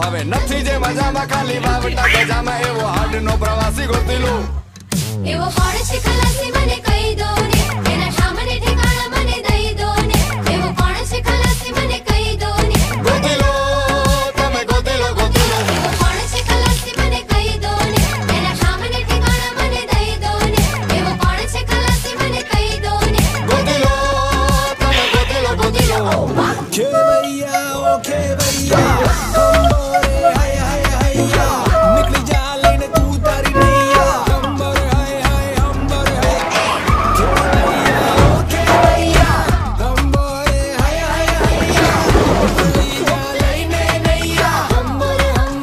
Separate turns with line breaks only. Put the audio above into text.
ભાવે નથી જે મજામાં ખાલી વાવટા ગજામાં એવો હાડ નો પ્રવાસી ગોતી લો
એવો હોડ છે ખલાસી મને કઈ